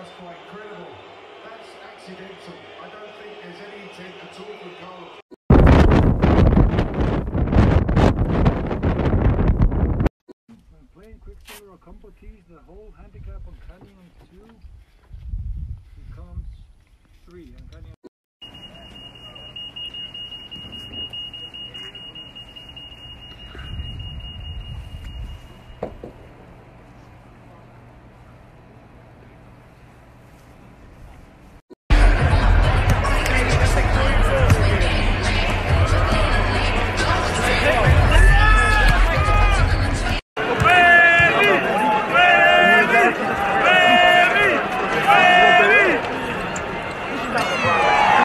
That's quite incredible. That's accidental. I don't think there's any intent at all from Carlos. When playing Quicksilver or combo keys, the whole handicap on Canyon 2 becomes 3 and Canyon.